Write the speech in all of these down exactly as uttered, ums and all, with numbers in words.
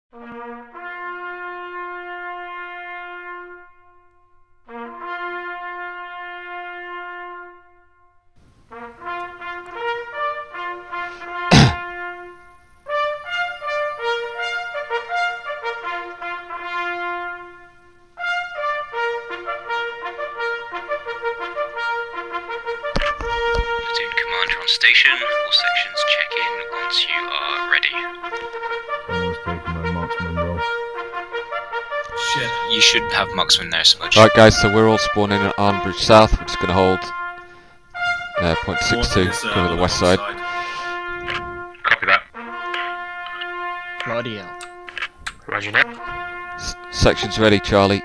Station, all sections check in once you are ready. Almost taken my marksman roll. Shit. You should have marksman there, Smudge. Alright guys, so we're all spawning in Arnhem South. We're just going to hold uh, point six two, uh, cover the west side. Copy that. Bloody hell. Roger that. S sections ready, Charlie.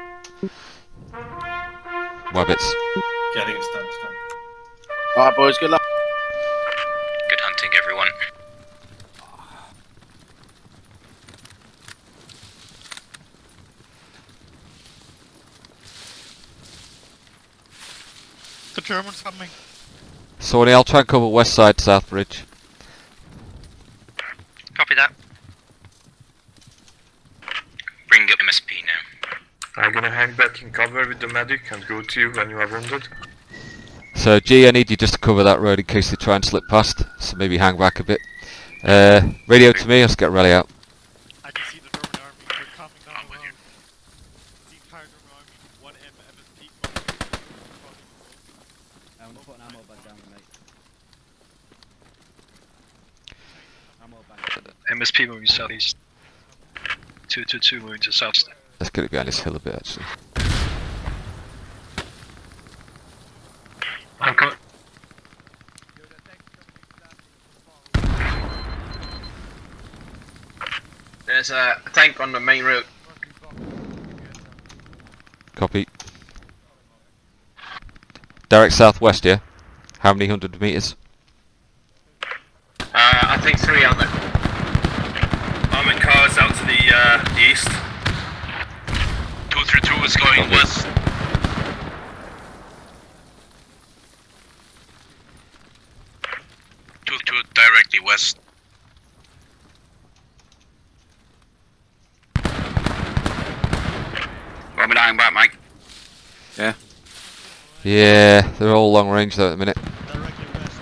Wabbits. Yeah, I think it's done, it's done. Alright boys, good luck. Good hunting, everyone. The Germans coming. Sorry, I'll try and cover west side, South Bridge. Copy that. Bring up M S P now. I'm gonna hang back in cover with the medic and go to you when you are wounded. So G, I need you just to cover that road in case they try and slip past, so maybe hang back a bit. Uh, radio to me, let's get rally out. I can see the German army, they're coming down the road. The entire German army, one M S P. I'm putting ammo back down, mate. Ammo back. M S P moving southeast. two two two moving to south. Let's get it behind this hill a bit actually. I'm coming. There's a tank on the main road. Copy. Direct southwest, yeah? How many hundred meters? Uh, I think three on there. Armored cars out to the, uh, the east. two three two is going Copy. west. two two directly west. Got me dying back, Mike. Yeah. Yeah, they're all long range though at the minute. Directly west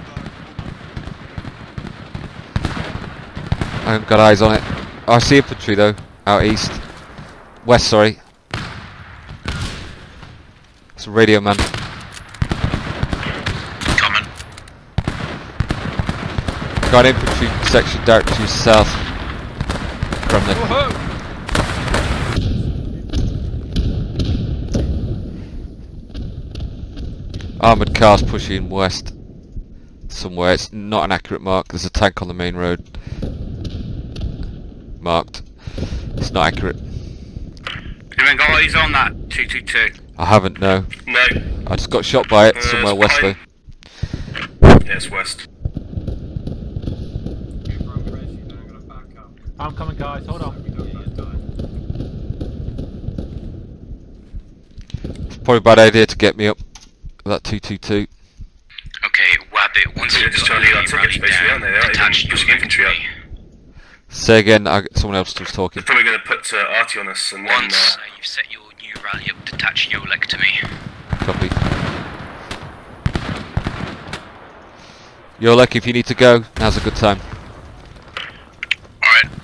of I haven't got eyes on it. Oh, I see infantry though, out east. West, sorry. It's a radio man. Coming. Got infantry section directly south from the. Woohoo! Armoured cars pushing west somewhere. It's not an accurate mark. There's a tank on the main road. Marked. It's not accurate. Anyone got eyes on that two two two? I haven't, no. No. I just got shot by it Uh, somewhere it's west though. behind- Yeah, it's west. I'm coming, guys. Hold on. It's probably a bad idea to get me up with that two two two. Okay, Wabbit, once They're you've just got trying to the get rally tickets, basically, down, aren't they? They're not even attach your pushing infantry infantry. Say again, I, someone else was They're talking. probably going to put uh, Artie on us and then... Once Uh, uh, you've set your new rally up, detach your leg to me. Copy. You're lucky if you need to go, now's a good time. Alright.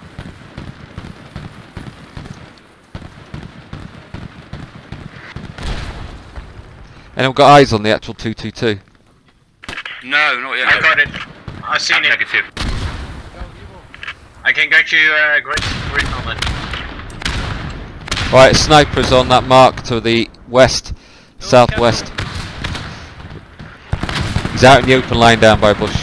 Anyone got eyes on the actual two two two? No, not yet. I got it. I've seen it. negative. I can get you uh, great green on it. Right, snipers on that mark to the west, southwest. He's out in the open line down by a bush.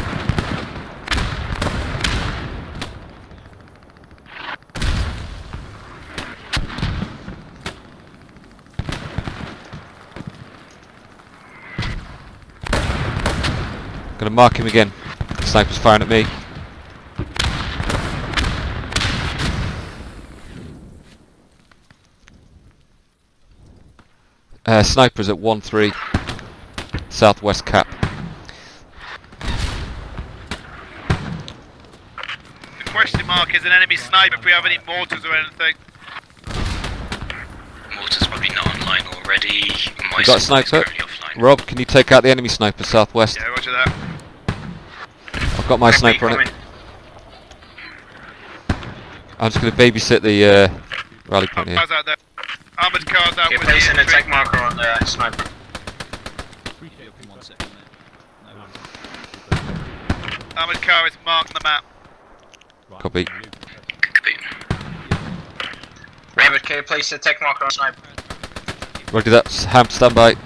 Gonna mark him again. Sniper's firing at me. Uh, snipers at one three, southwest cap. Requesting marking is an enemy sniper if we have any mortars or anything. Mortar's probably not online already. My You got a support is sniper? currently offline. Rob, can you take out the enemy sniper southwest? Yeah, roger that. I've got my sniper on it. I'm just going to babysit the uh, rally point here. Cars out there. Armoured cars out Okay, with place the an infantry. attack marker on the sniper. Appreciate it. One second, mate. No. Armoured car is marked on the map. Copy. Copy. Wabbit, can you place an attack marker on sniper? Roger that. Ham, stand by.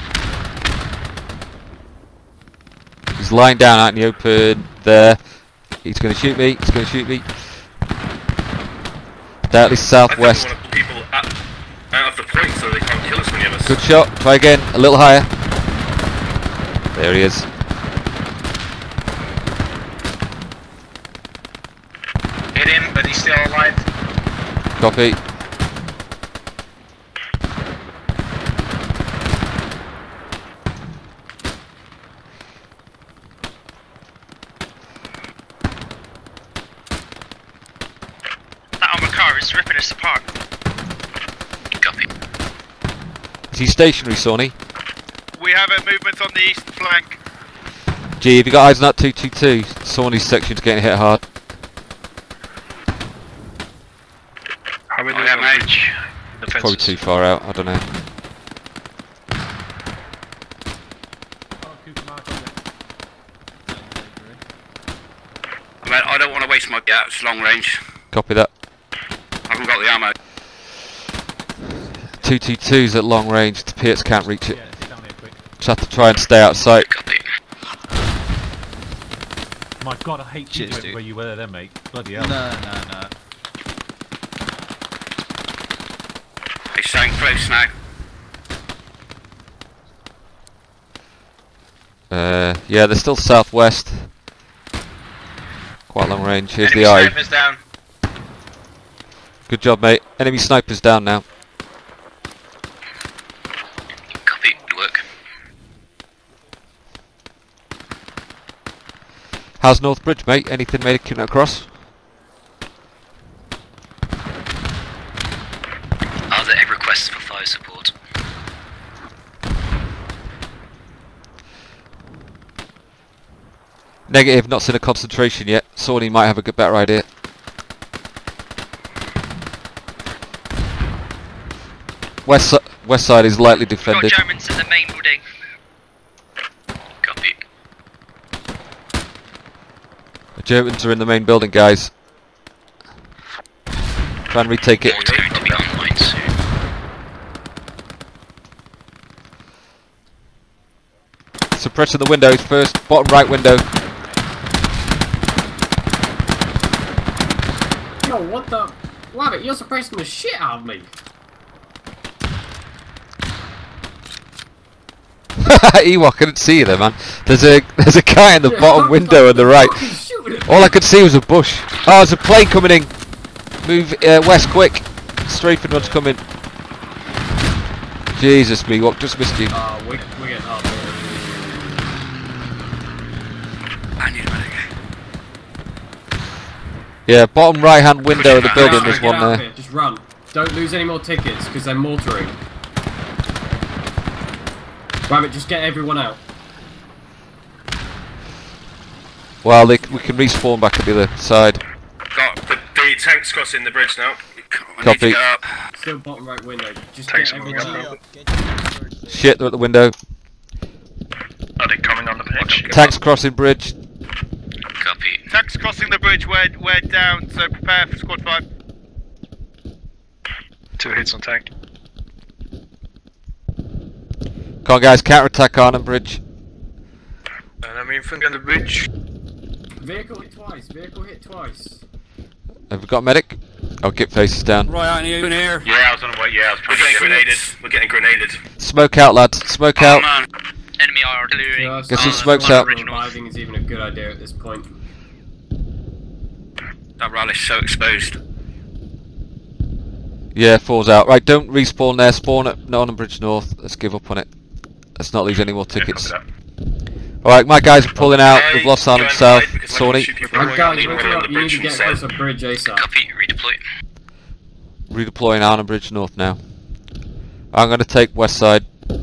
He's lying down out in the open there. He's going to shoot me. He's going to shoot me. Directly southwest. I think we want to put people at, out of the point so they can't kill us when you have us. Good shot. Try again. A little higher. There he is. Hit him, but he's still alive. Copy. That armored car is ripping us apart. Copy. Is he stationary, Sawney? We have a movement on the east flank. Gee, have you got eyes on that two two two? Sawney's section's getting hit hard. How are we Oh, doing yeah, on mate. bridge? Probably too far out. I don't know. I mean, I don't want to waste my yeah, it's long range. Copy that. I haven't got the ammo. two two two's at long range. The Pierce can't reach it. Yeah, sit down here quick. Just have to try and stay out of sight. Copy. My god, I hate Cheers, you dude. where you were there, mate. Bloody hell. No, no, no. It's staying close now. Uh, yeah, they're still southwest. Quite long range. Here's Enemy the eye. sniper's down. Good job, mate. Enemy sniper's down now. Copy. Good work. How's North Bridge, mate? Anything making it across? Are there any requests for fire support? Negative, not seen a concentration yet. Sawney might have a good better idea. West, si west side is lightly defended. Germans in the main building. Copy. The Germans are in the main building, guys. Try and retake it. Mortar's going to be online soon. Suppressing the windows first. Bottom right window. Yo, what the? Wabbit, you're suppressing the shit out of me. Ewok, I couldn't see you there, man. There's a there's a guy in the Yeah, bottom I'm window on the right. fucking shooting at All I could see was a bush. Oh, there's a plane coming in. Move uh, west quick. Strafing one's coming. Jesus, me, what just missed you? Uh, we, we're getting up. I need a medic. Yeah, bottom right hand window of the Get building, out, there's Get one out of there. here, just run. Don't lose any more tickets, because they're mortaring. Wabbit, just get everyone out. Well, they, we can respawn back at the other side. Got the, the tanks crossing the bridge now. I Copy. need to get up. Still bottom right window. Just Thanks, get everyone Morgan. out. Shit, they're at the window. Are they coming on the bridge? Tanks crossing bridge. Copy. Tanks crossing the bridge, we're, we're down, so prepare for squad five. Two hits on tank. Come on, guys, counter-attack Arnhem Bridge. And I'm in front of the bridge. Vehicle hit twice. Vehicle hit twice. Have we got a medic? Oh, Gip face is down. Right out in here. Yeah, I was on the way. Yeah, I was We're getting grenaded. We're getting grenaded. Smoke out, lads. Smoke Oh out. man. Enemy artillery. Just Get some uh, smokes not out. Reviving is even a good idea at this point. That rally's so exposed. Yeah, four's out. Right, don't respawn there. Spawn at Arnhem Bridge North. Let's give up on it. Let's not lose any more tickets. Alright, my guys are pulling out. We've lost Arnhem South. Sawney. Right, guys, wake up. You need to get across the bridge ASAP. Copy, redeploy. Redeploying Arnhem Bridge North now. I'm going to take west side.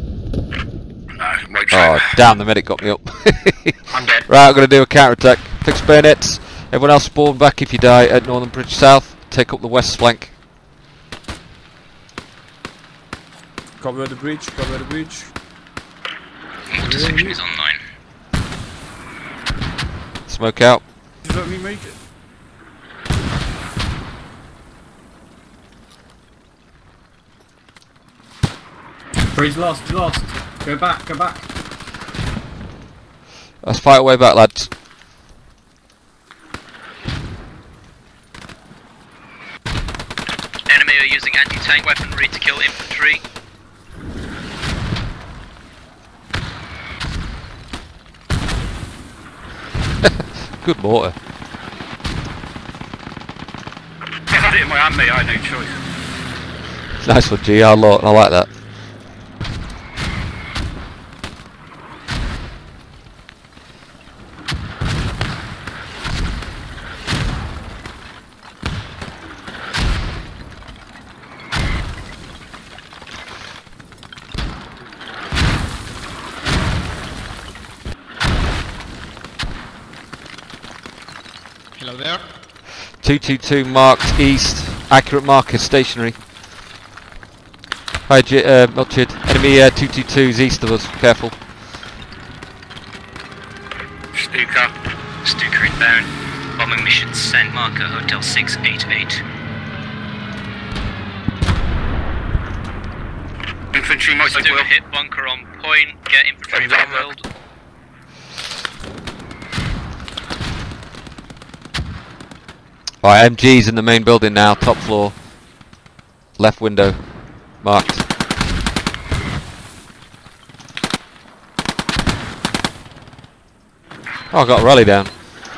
Oh, damn, the medic got me up. I'm dead. Right, I'm going to do a counter-attack. Fix bayonets. Everyone else spawn back if you die at Northern Bridge South. Take up the west flank. Cover the bridge, cover the bridge. Mortar section is online. Smoke out. Just let me make it. Bridge lost, lost. Go back, go back. Let's fight our way back, lads. Enemy are using anti-tank weaponry to kill infantry. Good mortar. If I had it in my hand, mate, I had no choice. Nice one, G. I like I like that. Hello there. two two two marked east. Accurate marker stationary. Hi, J uh, not Chid. Enemy uh, two two twos east of us. Careful. Stuka. Stuka inbound. Bombing mission sent. Marker Hotel six eight eight. Infantry motorcycle. Do a hit bunker on point. Get infantry leveled. Alright, M G's in the main building now, top floor. Left window. Marked. Oh, I got a rally down.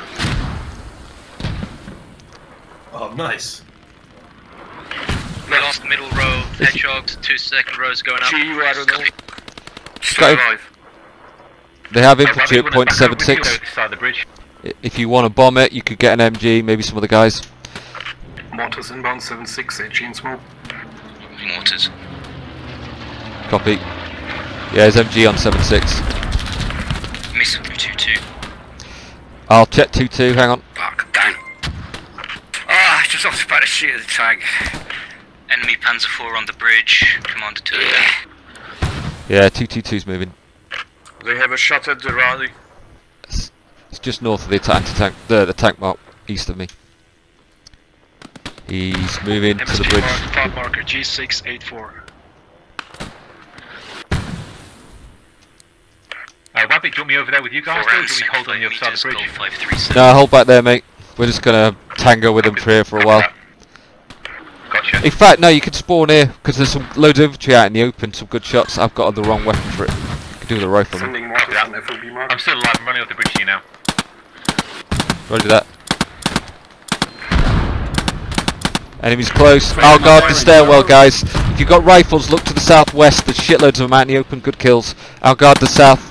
Oh, nice. We lost the middle row. Hedgehogs. Two second rows going up. G, right on the Still alive. They have infantry at point seven six. Side of the bridge. If you want to bomb it, you could get an M G, maybe some other guys. Mortars inbound seven six, H in smoke. Mortars. Copy. Yeah, there's M G on seven six. Missile two two. I'll check two two, hang on. Fuck, I'm down. Ah, just off about to shoot at the tank. Enemy Panzer four on the bridge. Commander two. Yeah, two two two's moving. They have a shot at the rally. It's just north of the anti-tank, the, the tank mark, east of me. He's moving to the bridge. Mark, marker G six eight four. Uh, Wabbit, do you want me over there with you guys, or do we hold on the other side of the bridge? five three seven. No, hold back there, mate. We're just gonna tango with them for here for a while. Gotcha. In fact, no, you can spawn here, because there's some loads of infantry out in the open, some good shots. I've got the wrong weapon for it. You can do with a rifle. Sending mortars on F O B mark. I'm still alive, I'm running off the bridge to you now. Roger that. Enemies close. I'll guard the stairwell, guys. If you've got rifles, look to the southwest. There's shitloads of them out in the open. Good kills. I'll guard the south.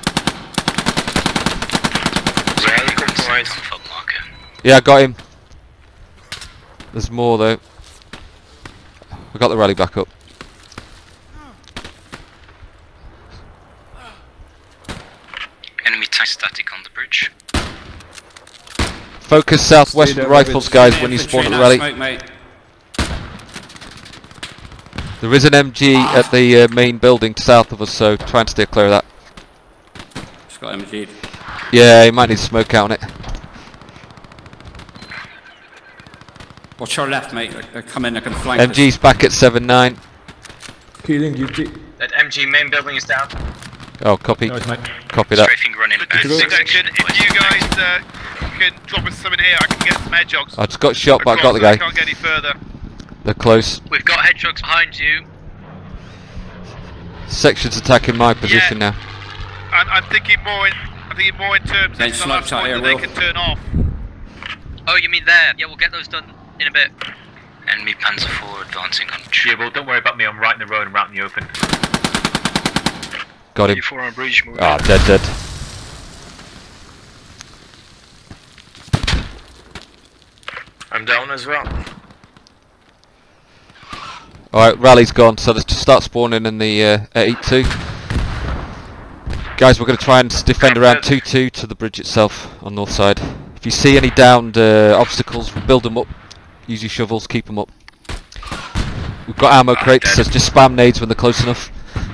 Rally compromise. Marker. Yeah, I got him. There's more though. We got the rally back up. Enemy tank static on the bridge. Focus southwest with rifles, guys, when you spawn at the rally. Smoke, mate. There is an M G at the uh, main building south of us, so try and stay clear of that. Just got M G'd. Yeah, you might need smoke out on it. Watch your left, mate. I come in, I can flank. M G's back at seven nine. Healing duty. That M G main building is down. Oh, copy. Nice, mate. Copy that. Strafing run in. Section, if you guys uh, can drop us something here, I can get some hedgehogs. I just got shot, but I got the across, guy. I can't get any further. They're close. We've got hedgehogs behind you. Section's attacking my position now. I'm, I'm thinking more in. I'm thinking more in terms Then of the smoke last out point here, that they Will. can turn off. Oh, you mean there? Yeah, we'll get those done in a bit. Enemy Panzer four advancing on Yeah, well, don't worry about me. I'm right in the road and right in the open. Got him. E four on bridge moving. Ah, dead, dead. down as well. Alright, rally's gone, so let's just start spawning in the uh, eight two. Guys, we're going to try and defend around two two to the bridge itself on north side. If you see any downed uh, obstacles, build them up. Use your shovels, keep them up. We've got ammo crates, so just spam nades when they're close enough.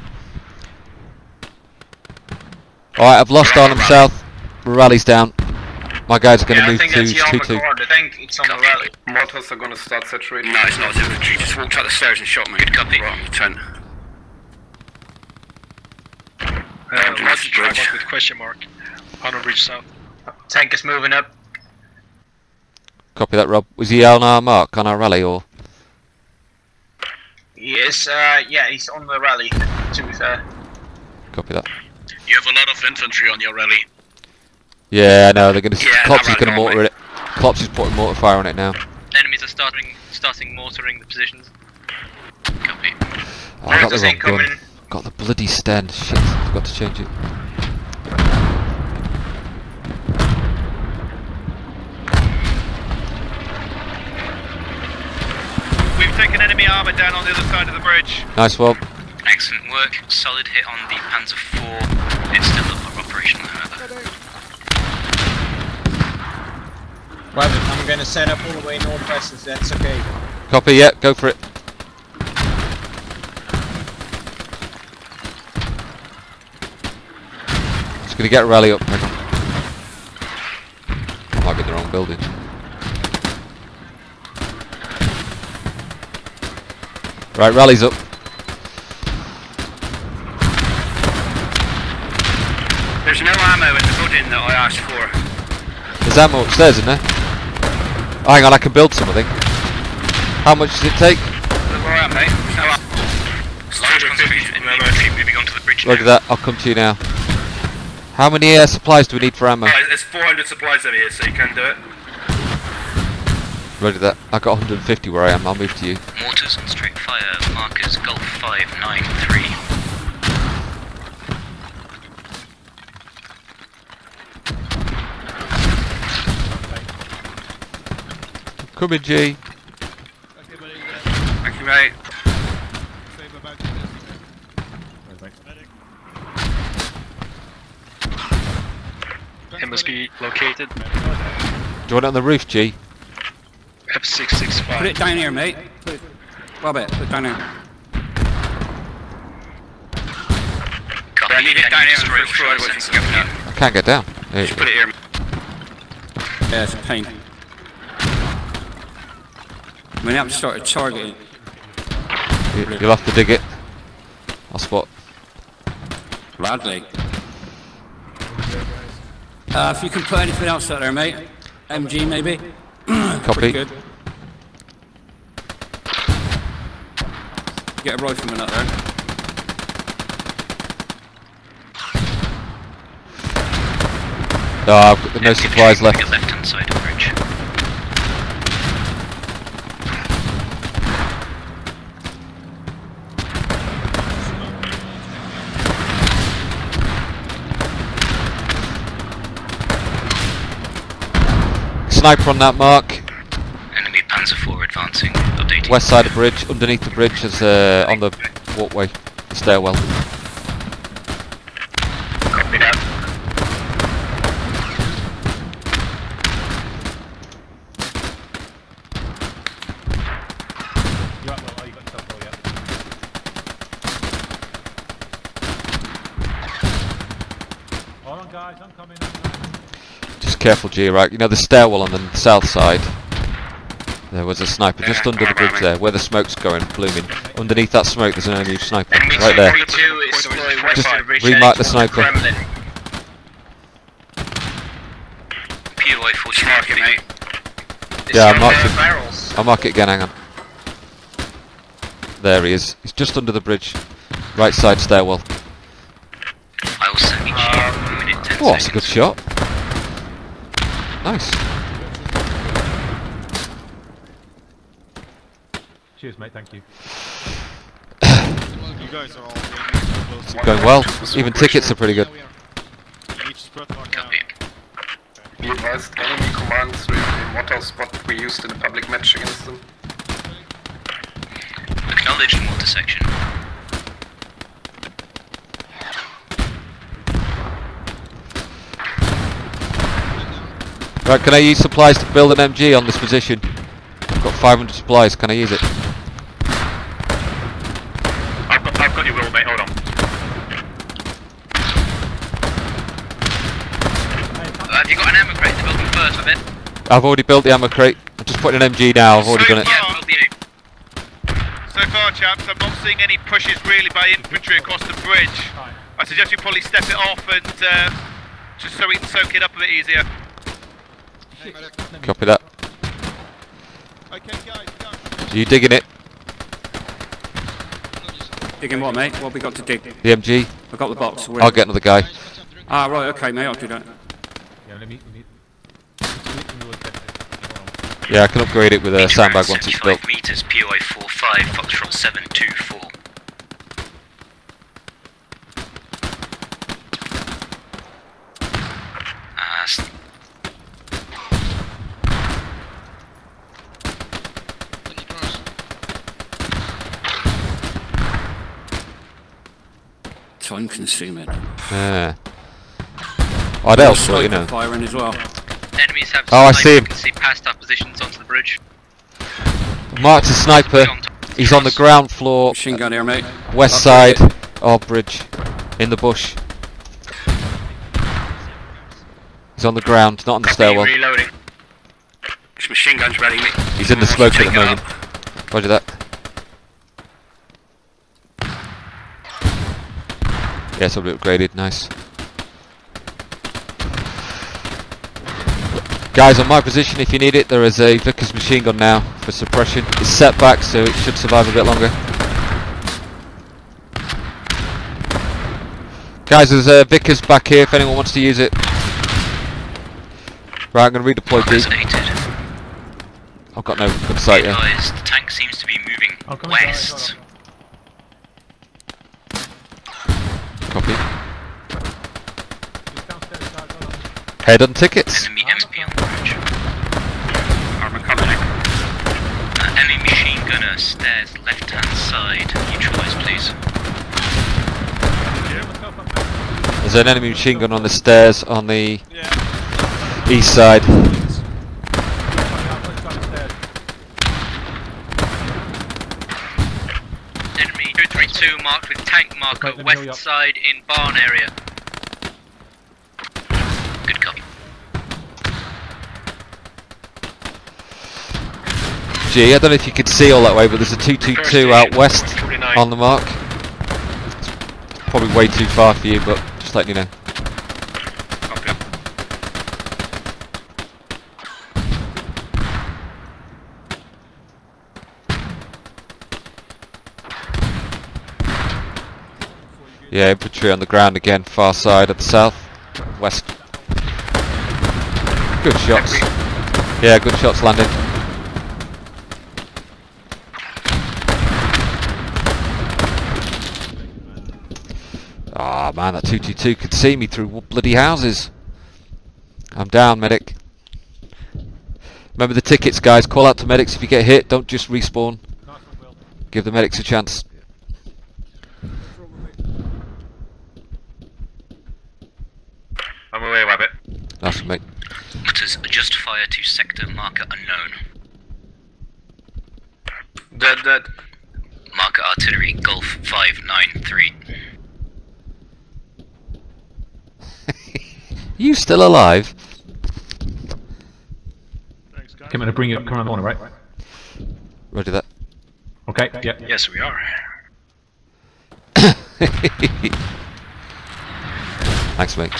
Alright, I've lost Arnhem South. Rally's down. My guys are going to Yeah, I move think to it's the two armor two. guard. I think it's on the rally. Mortars are gonna start saturating. No, it's not. You just walked up the stairs and shot me. Good copy. Right on the tent. Uh, What's the bridge? With question mark. On bridge south. Tank is moving up. Copy that, Rob. Was he on our mark, on our rally, or? Yes, uh, yeah, he's on the rally, to be fair. Copy that. You have a lot of infantry on your rally. Yeah, I know, they're going to... Yeah, Klops is that going to rally mortar on, it. Klops is putting mortar fire on it now. Enemies are starting starting mortaring the positions. Copy. Oh, I got the Mortars wrong incoming. gun. Got the bloody stand. Shit, I've got to change it. We've taken enemy armour down on the other side of the bridge. Nice one. Excellent work. Solid hit on the Panzer four. It's still up operational, however. Wabbit, I'm gonna set up all the way northwest if that's okay. Copy, yeah, go for it. Just gonna get a rally up. Hang on. Might be in the wrong building. Right, rally's up. There's no ammo in the building that I asked for. There's ammo upstairs, isn't there? Oh, hang on, I can build some, I think. How much does it take? Where am I? Large concentration enemy infantry moving onto the bridge Roger now. that, I'll come to you now. How many uh, supplies do we need for ammo? There's four hundred supplies over here, so you can do it. Roger that, I got one hundred fifty where I am, I'll move to you. Mortars on straight fire. Markers Golf five nine three. Coming, G. Thank you, mate. It must be located. Do you want it on the roof, G? F six six Put five. it down here, mate. Put it, Wabbit, put it down here. Copy. I need it Can down you here on the destroy first floor. all I wasn't sensors? skipping it. I can't get down. There you Just go. put it here. Yeah, it's a pain. I mean, I've started targeting. You- You'll have to dig it. I'll spot. Gladly. Uh, if you can put anything else out there, mate. M G maybe. Copy. Pretty good. Get a rifleman out there. No, I've got no supplies left. Left hand side of the bridge. Sniper on that mark. Enemy Panzer four advancing. Updating. West side of the bridge, underneath the bridge is uh, on the walkway, the stairwell. Copy that. You up, well, you got yourself all, yeah. Hold on, guys, I'm coming. I'm coming. Just careful, G, right? You know the stairwell on the south side? There was a sniper just under the bridge there, where the smoke's going, blooming. Underneath that smoke there's an enemy sniper, Enemy right there. two three two is going west Just of the bridge. remark the heading towards sniper. Kremlin. P O I forty Mark it, mate. It's Yeah, on I'm marked the it. barrels. I'll mark it again, hang on. There he is. He's just under the bridge. Right side stairwell. I will send you Um, a minute ten Oh, that's a good seconds. shot. Nice. Cheers, mate, thank you. You guys are all close. Going well. Even tickets are pretty good. Each spread mark down. Copy. Be advised, enemy commands with the mortar spot we used in a public match against them. Acknowledged mortar section. Right, can I use supplies to build an M G on this position? I've got five hundred supplies, can I use it? I've got, I've got your will, mate, hold on. Uh, have you got an ammo crate to build them first, I bet? I've already built the ammo crate. I'm just putting an M G now, I've already So done it. Yeah, build the So far, chaps, I'm not seeing any pushes really by infantry across the bridge. I suggest we probably step it off and uh, just so we can soak it up a bit easier. Copy that. Okay, guys, go. Are you digging it? Digging what, mate? What have we got to dig? The M G? I've got the box. Where- I'll get another guy. Ah, right, okay, mate, I'll do that. Yeah, let me. Let me. let me look at it. Yeah, I can upgrade it with a sandbag once it's built. seventy-five meters, P O I four five, Foxtrot seven two four. Uh, s- Time consuming. Yeah. I'd else, but you know. Firing as well. enemies have Oh, I snipers, see him. you can see past our positions onto the bridge. Marked a sniper. He's on the ground floor, Machine gun here, mate. west side of bridge, in the bush. He's on the ground, not on the stairwell. Reloading. This machine gun's ready, mate. He's in the smoke at Take the it moment. up. Roger that. Yeah, it's already upgraded, nice. Guys, on my position, if you need it, there is a Vickers machine gun now for suppression. It's set back, so it should survive a bit longer. Guys, there's a Vickers back here if anyone wants to use it. Right, I'm going to redeploy D. Resonated. I've got no good sight Be yet. advised, the tank seems to be moving Oh, come on, guys, west. hold Copy. Just downstairs, guys, hold on. Head on tickets. Enemy M P on the bridge. Armor coming in. Uh, enemy machine gunner, stairs, left hand side. Neutralise, please. There's an enemy machine gun on the stairs on the Yeah. east side. Enemy two three two marked with tank marker, Right, let me hurry up. west side in barn area. Good copy. Gee, I don't know if you could see all that way, but there's a two two two out west on the mark. It's probably way too far for you, but just letting you know. Copy. Yeah, infantry on the ground again, far side of the south, west. Good shots. Yeah, good shots landing. Ah man, that two two two could see me through bloody houses. I'm down, medic. Remember the tickets, guys. Call out to medics if you get hit. Don't just respawn. Give the medics a chance. I'm away, Wabbit. That's mate. Mutters, adjust fire to sector marker unknown. Dead, dead. Marker artillery, Golf five nine three. You still alive? Thanks, guys. Okay, I'm gonna bring you up, come around the corner, right? Roger that. Okay, yeah. Yes, we are. Thanks, mate.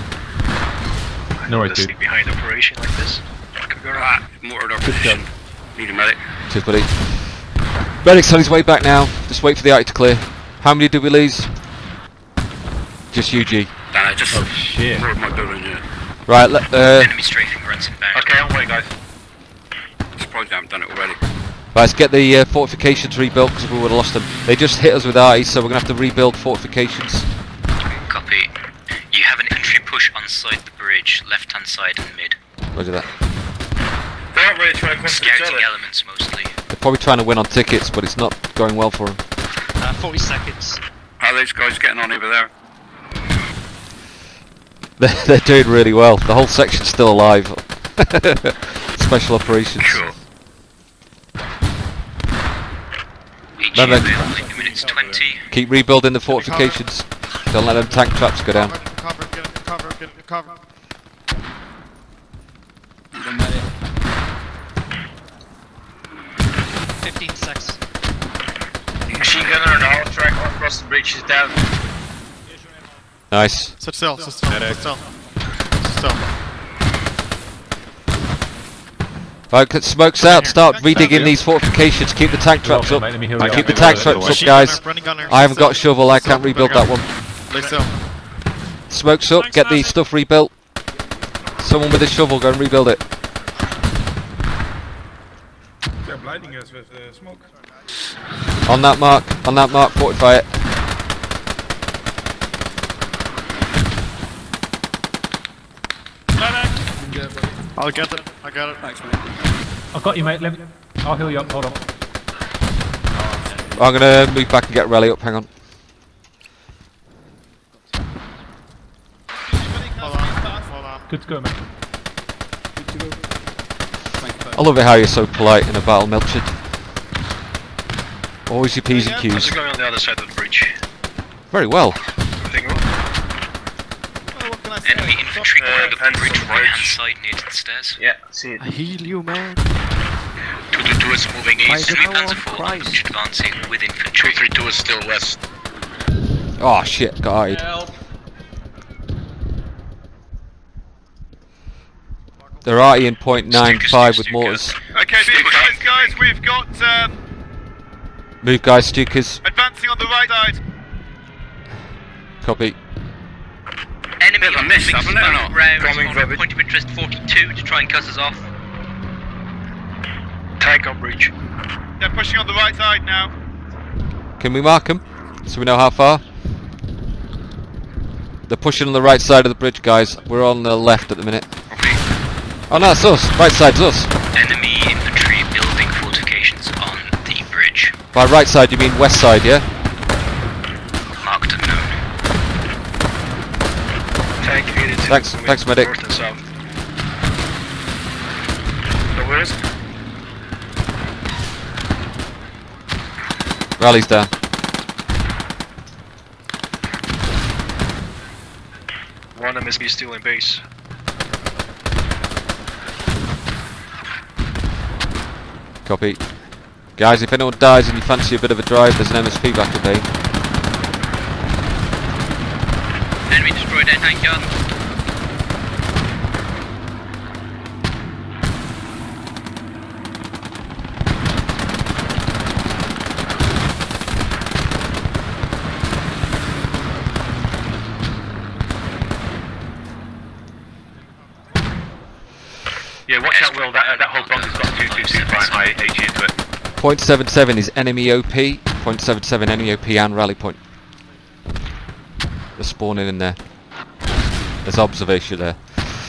No worries, dude. Sneak behind operation like this. Could go right. Mortared our Good position. job. Need a medic. Cheers, buddy. Medic's on his way back now. Just wait for the attic to clear. How many did we lose? Just U G. Damn, I just Oh shit. moored my building, yeah. Right, let, uh, Enemy strafing runs inbound. Okay, I'm away, guys. Surprised I haven't done it already. right, let's get the uh, fortifications rebuilt because we would have lost them. They just hit us with arties, so we're going to have to rebuild fortifications. Copy. You have an entry push on side of the bridge, left hand side and mid. Roger that. They aren't really trying to cross each Scouting other. elements mostly. They're probably trying to win on tickets, but it's not going well for them. Uh, forty seconds. How are these guys getting on over there? They're, they're doing really well. The whole section's still alive. Special operations. Sure. No, no. Two minutes twenty. Keep rebuilding the fortifications. Don't let them tank traps go down. Cover, get it, cover, get it, cover. fifteen seconds. Machine gunner and all track across the bridge is down. Nice. Sit still, sit still, sit still. Sit still. Right, get smokes out. Start redigging these fortifications. Keep the tank traps up. Mate, let me heal Right, you keep up. the tank traps up, guys. I haven't got a shovel. I can't rebuild that one. Lay still. Smokes up. Get the stuff rebuilt. Someone with a shovel, go and rebuild it. They're blinding us with uh, smoke. On that mark. On that mark. Fortify it. I'll get it, I got it. Thanks, mate. I've got you, mate. Let me, I'll heal you up. Hold on. I'm gonna move back and get rally up. Hang on. Hold on, hold on. Good to go, mate. I love it how you're so polite in a battle, Milchard. Always your P's and How's Q's. it going on the other side of the bridge? Very well. Enemy infantry going up the bridge, right hand side near to the stairs. Yeah, see it. I heal you, man. two two two is moving east, three power Panzer of four Christ. advancing with infantry. two three two is still west. Oh shit, got eyed. They're arty in point nine five with mortars. Okay, be advised, guys, we've got um, Move, guys, Stukers. advancing on the right side. Copy. Enemy Bit of a miss, moving haven't it, or smoke not? round Coming, on Wabbit. point of interest forty-two to try and cut us off. Tank on bridge. They're pushing on the right side now. Can we mark them so we know how far? They're pushing on the right side of the bridge, guys. We're on the left at the minute. Oh no, it's us. Right side's us. Enemy infantry building fortifications on the bridge. By right side, you mean west side, yeah? Marked unknown. Tank eighty-two. Thanks, thanks, medic. North and south. So where is it? Rally's down. One M S B still in base. Copy. Guys, if anyone dies and you fancy a bit of a drive, there's an M S P back at bay. Enemy destroyed air tank yard. Yeah, watch out, Will. That, uh, that whole bunker's got two two two flying high A G into it. Point seven seven is enemy O P. Point seven seven enemy O P and rally point. They're spawning in there. There's observation there.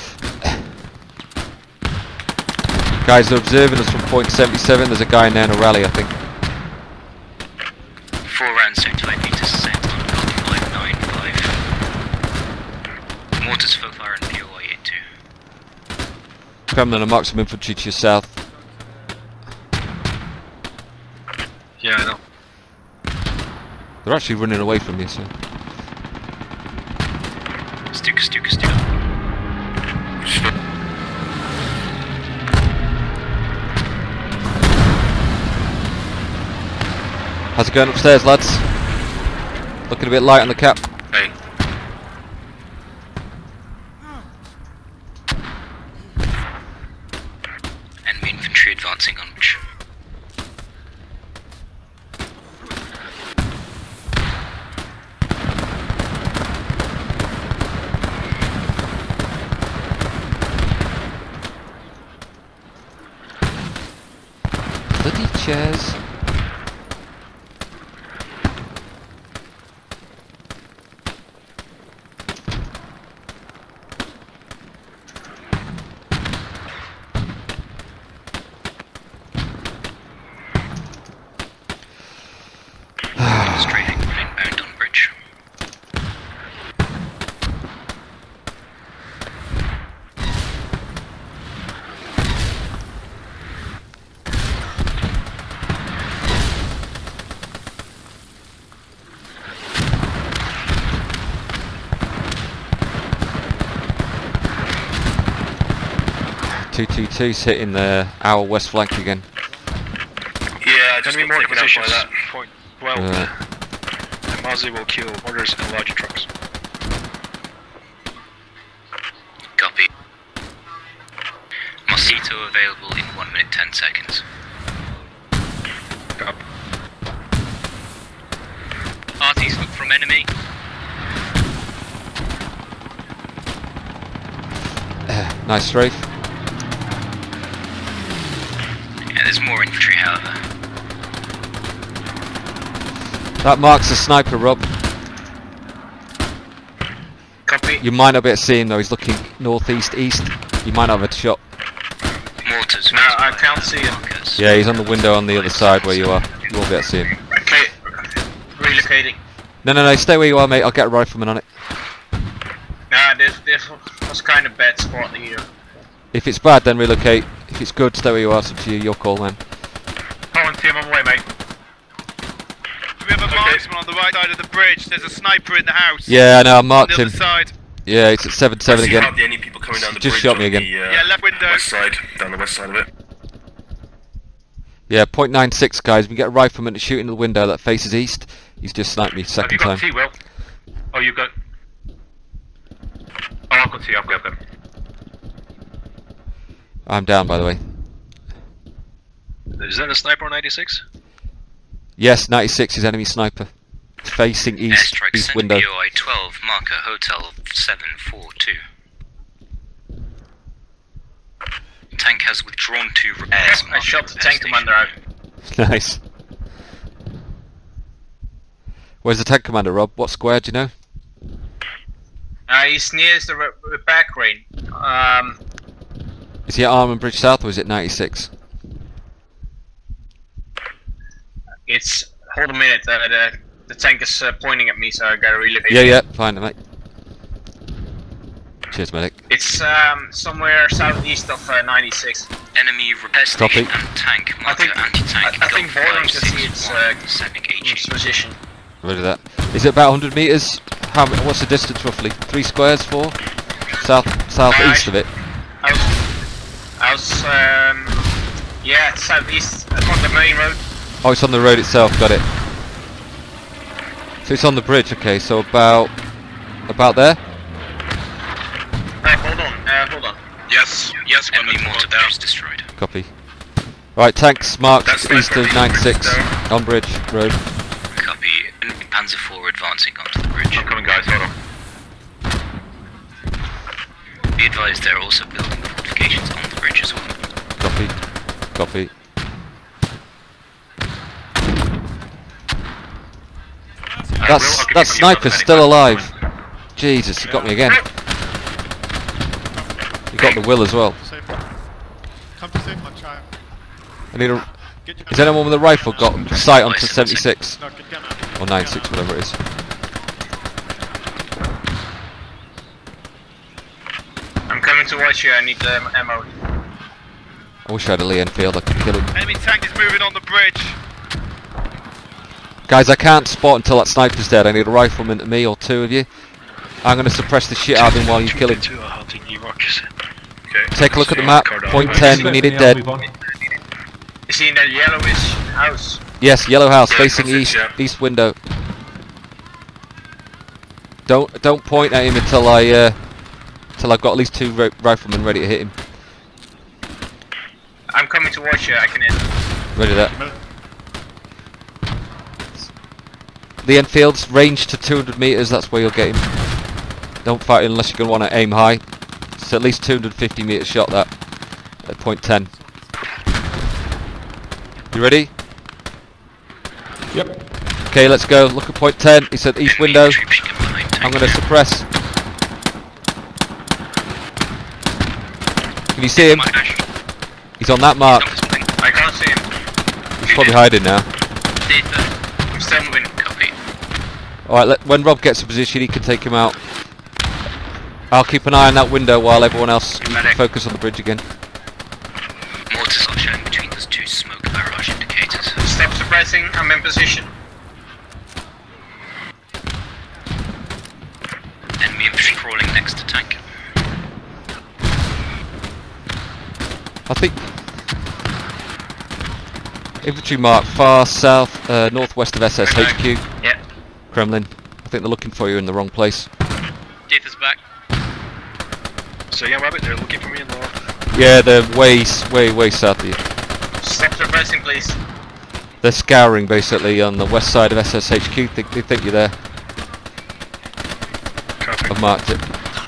Guys, they're observing us from point seven seven. There's a guy in there in a rally, I think. Four rounds seventy-five meters set on five nine five. Mortars for fire and P O I eighty-two. Kremlin and mark some infantry to your south. Yeah, I know. They're actually running away from you, so. Stuka, Stuka, Stuka. How's it going upstairs, lads? Looking a bit light on the cap. Hey. Enemy infantry advancing on bridge. Bloody chairs. two two two's hitting the our west flank again. Yeah, just Enemy mortar positions. by that. Point twelve. Uh, And Mazi will kill mortars and larger trucks. Copy. Mosquito available in one minute ten seconds. Copy. R Ts look from enemy. nice strafe. Yeah, there's more infantry, however. That marks a sniper, Rob. Copy. You might not be able to see him though, he's looking northeast, east. You might not have a shot. Mortars. No, I can't see him. Yeah, he's on the window on the other side where you are. You won't be able to see him. Okay. Relocating. No, no, no, stay where you are, mate. I'll get a rifleman on it. Nah, this, this was kind of bad spot here. If it's bad, then relocate. If it's good, stay where you are. It's up to you. Your call, man. Come on, team, on my way, mate. Do we have a marksman on the right side of the bridge? There's a sniper in the house. Yeah, I know. I marked on the him. other side. Yeah, it's at seven seven again. Hardly any people coming down the Just bridge shot me on again. The, uh, Yeah, left window. West side, down the west side of it. Yeah, point nine six, guys. We get a rifleman to shoot into the window that faces east. He's just sniped me second time. Have you got T, Will? Oh, you've got... Oh, I've got T, I've got them. I'm down, by the way. Is that a sniper on ninety-six? Yes, ninety-six is enemy sniper. Facing east, Airstrike east sent window. B O I twelve, marker hotel seven four two. Tank has withdrawn to repairs. I shot the tank commander out. Nice. Where's the tank commander, Rob? What square, do you know? Uh, he's near the re repair crane. Um, Is he at Arnhem Bridge South or is it ninety-six? it's... Hold a minute, uh, the, the tank is uh, pointing at me, so I gotta relocate. Yeah, yeah, fine, mate. Cheers, medic. It's um, somewhere southeast of uh, ninety-six. Enemy repair station Copy. and tank, I marker think, anti-tank. I, I think Golf Bourne five can see its, uh, six one, sending H its E. position. Ready that. Is it about one hundred metres? How? What's the distance roughly? Three squares, four? South, southeast of it. I was, I was, um, yeah, southeast on the main road. Oh, it's on the road itself, got it. So it's on the bridge, okay, so about, about there? Right, hold on, uh, hold on. Yes, yes, Enemy mortar bridge destroyed. Copy. Right, tanks marked That's east of sniper. ninety-six, on bridge, road. Copy. Enemy Panzer four advancing onto the bridge. I'm coming, guys, hold on. Be advised they're also building fortifications on the bridge as well. Copy. Copy. That's, that sniper's still alive. Jesus, he got me again. He got the will as well. Come to save my child. I need a... Is anyone with a rifle got sight onto seventy-six? Or ninety-six, whatever it is. I'm coming towards you, I need um, ammo. I wish I had a Lee Enfield, I could kill him. Enemy tank is moving on the bridge. Guys, I can't spot until that sniper's dead. I need a rifleman to me or two of you. I'm going to suppress the shit out of him while you kill him. Take a look at the map. Point ten, we need it dead. Is he in that yellowish house? Yes, yellow house, facing east, east window. Don't don't point at him until I uh, until I've got at least two ri riflemen ready to hit him. I'm coming towards you, I can hit. Ready that. The Enfield's range to two hundred metres, that's where you'll get him. Don't fight unless you're going to want to aim high. It's at least two hundred fifty metre shot that, at point ten. You ready? Yep. Okay, let's go. Look at point ten. He's at east window. I'm going to suppress. Can you see him? He's on that mark. I can't see him. He's probably hiding now. I'm still moving. Copy. Alright, when Rob gets a position, he can take him out. I'll keep an eye on that window while everyone else Medic. focus on the bridge again. Mortars are showing between those two smoke barrage indicators. Stop suppressing, I'm in position. Enemy infantry crawling next to tank. I think infantry mark far south, uh, northwest of S S H Q. Yeah. Kremlin. I think they're looking for you in the wrong place. Death is back. So yeah, Wabbit, they're looking for me in the north. Yeah, they're way, s- way, way south of you. Stop suppressing, please. They're scouring basically on the west side of S S H Q. Think they think you're there. Copy. I've marked it.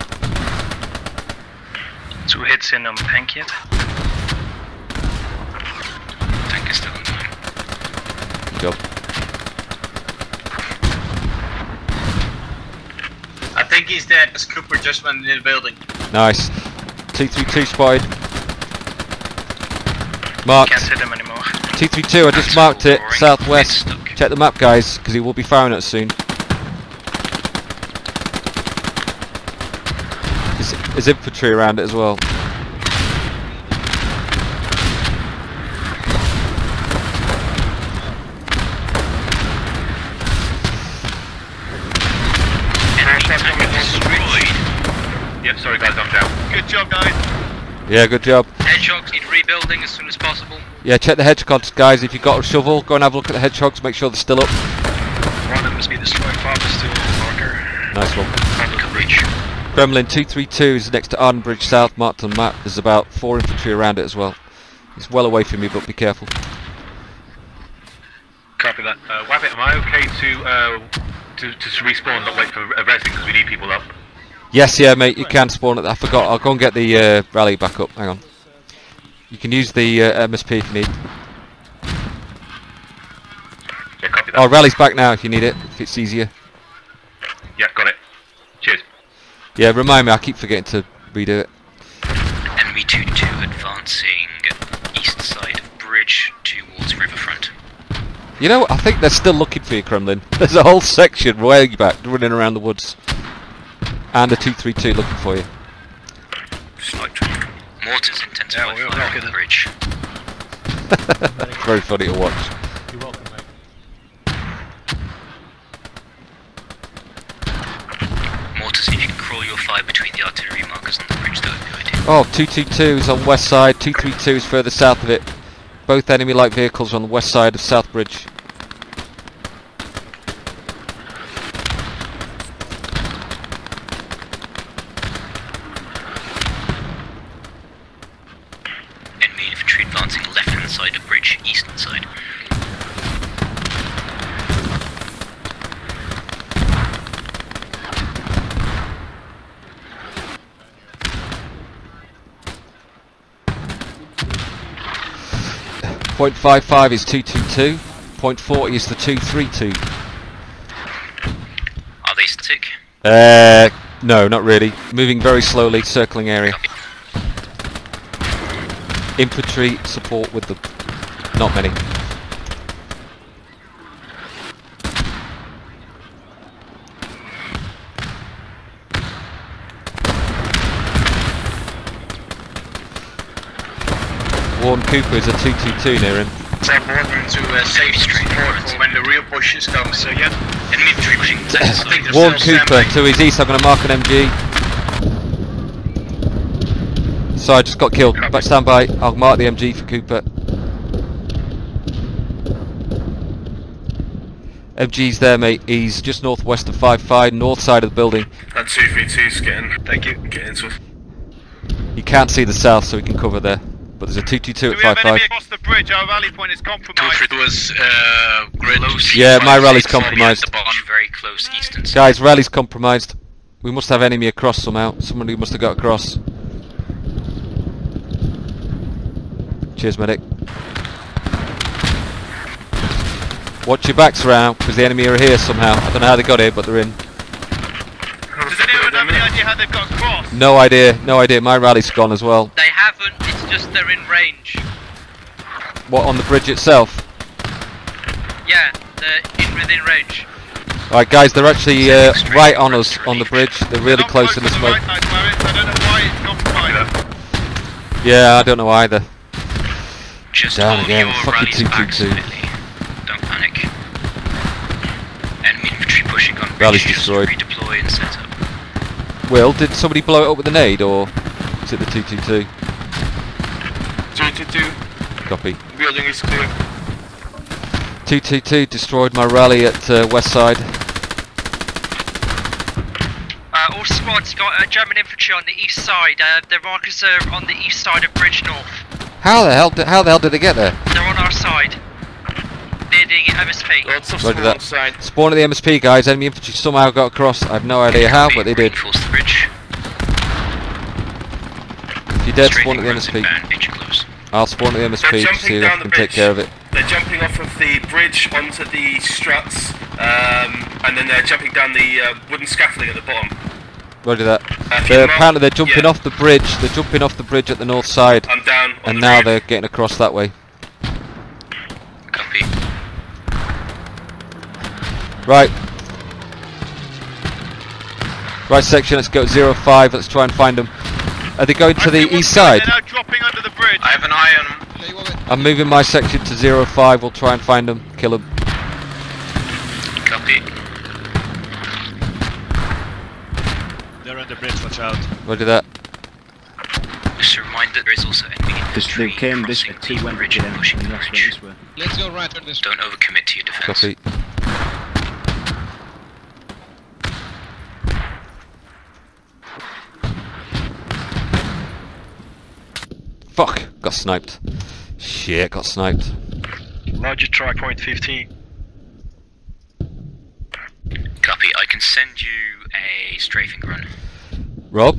Two hits in on tank yet? Tank is still on time. Good job. I think he's dead. As Cooper just went in the building. Nice. two three two spotted. Marked. Can't hit him anymore. two three two, I just marked it. Southwest. Check the map, guys, because he will be firing at us soon. There's, there's infantry around it as well. Yep, sorry guys, I'm down. Good job, guys. Yeah, good job. Hedgehogs need rebuilding as soon as possible. Yeah, check the hedgehogs, guys. If you've got a shovel, go and have a look at the hedgehogs. Make sure they're still up. One of them must be destroyed. Bob is still marker. Nice one. On coverage. Kremlin two three two is next to Arnhem Bridge South, marked on the map. There's about four infantry around it as well. It's well away from me, but be careful. Copy that. Uh, Wabbit, am I okay to, uh, to, to respawn, not wait for a resing because we need people up? Yes, yeah, mate, you can spawn it. I forgot. I'll go and get the uh, rally back up. Hang on. You can use the uh, M S P if you need. Yeah, copy that. Oh, rally's back now if you need it, if it's easier. Yeah, got it. Cheers. Yeah, remind me, I keep forgetting to redo it. Enemy two two advancing east side of bridge towards riverfront. You know, I think they're still looking for you, Kremlin. There's a whole section way back running around the woods. And a two three two looking for you. Mortars intensify fire on the bridge. Very funny to watch. You're welcome, mate. Mortars, if you can crawl your fire between the artillery markers on the bridge, that would be ideal. Oh, two two two is on west side, two three two is further south of it. Both enemy light vehicles are on the west side of South Bridge. Enemy infantry advancing left hand side of bridge, eastern side. point five five is two two two, point forty is the two three two. Are they static? Uh, no, not really. Moving very slowly, circling area. Copy. Infantry support with them. Not many. Warren Cooper is a two two two near him. Tell Morgan to uh, save support for when the real pushes come. So yeah. Enemy infantry pushing left side. Warren Cooper to his east, I'm going to mark an M G. Sorry, I just got killed. Back stand by. I'll mark the M G for Cooper. M G's there, mate. He's just northwest of five five, north side of the building. And two three two's getting, thank you, get into it. He can't see the south, so he can cover there. But there's a two two two Do at we have five enemy five. across the bridge? Our rally point is compromised. was uh, close. Yeah, my rally's compromised. Very close eastern side. Guys, rally's compromised. We must have enemy across somehow. Somebody must have got across. Cheers, medic. Watch your backs around, because the enemy are here somehow. I don't know how they got here, but they're in. Does anyone have any idea how they've got across? No idea, no idea. My rally's gone as well. They haven't, it's just they're in range. What, on the bridge itself? Yeah, they're in within range. Alright guys, they're actually uh, right on us on the bridge. They're really Not close in the to smoke. right side, Wabbit, I don't know why it's compromised. Yeah, I don't know either. Just Down hold again, your fucking rallies two two back two. slightly. Don't panic. Enemy infantry pushing on bridge. Rally's Just destroyed. redeploy and set up. Will, did somebody blow it up with a nade, or is it the two two two? two Copy. Building is clear. two two two destroyed my rally at uh, west side. Uh, all squads got uh, German infantry on the east side. Uh, their markers are on the east side of Bridge North. How the hell? Did, how the hell did they get there? They're on our side. Near the M S P. Lots of Roger spawn that. side. Spawn at the M S P, guys. Enemy infantry somehow got across. I have no idea how, but they did. Reinforce the bridge. If you dare spawn at the M S P, Inbound, nature close. I'll spawn at the M S They're P to jumping see if I down can the take bridge. care of it. They're jumping off of the bridge onto the struts, um, and then they're jumping down the uh, wooden scaffolding at the bottom. Roger that. Uh, They're, Mark- apparently they're jumping yeah. off the bridge. They're jumping off the bridge at the north side. I'm down on And the now bridge. they're getting across that way. Copy. Right. Right section, let's go zero five, let's try and find them. Are they going to the east side? They're now dropping under the bridge. I have an eye on them. I'm moving my section to zero five, we'll try and find them, kill them. Copy. They're on the bridge, watch out. Roger that. Just a reminder, there is also enemy infantry They came this crossing way, T the went bridge to and them, pushing and the that's went bridge. this way. Let's go right on this. Don't overcommit to your defense. Copy. Fuck, got sniped. Shit, got sniped. Larger try point fifteen. Copy, I can send you a strafing run. Rob,